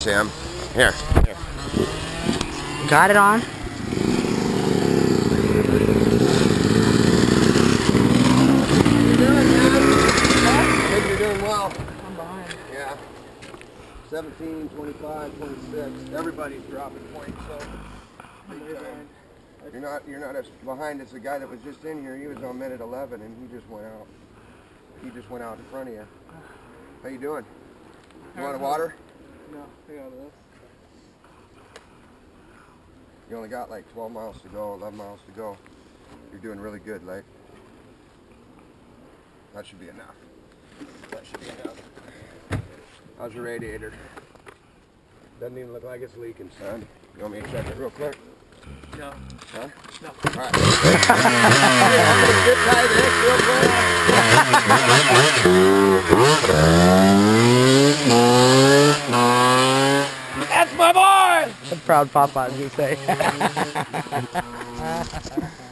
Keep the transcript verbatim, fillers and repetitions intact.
Sam, here, here. Got it on? You're doing, man. I think you're doing well. I'm behind. Yeah. seventeen, twenty-five, twenty-six. Everybody's dropping points, so big time. You're not you're not as behind as the guy that was just in here. He was on minute eleven and he just went out. He just went out in front of you. How you doing? You want a water? No, I got this. You only got like twelve miles to go, eleven miles to go. You're doing really good, Lake. That should be enough. That should be enough. How's your radiator? Doesn't even look like it's leaking, son. You want me to check it real quick? No. Huh? No. All right. Get tight, Nick, real quick. That's my boy! A proud papa, as you say.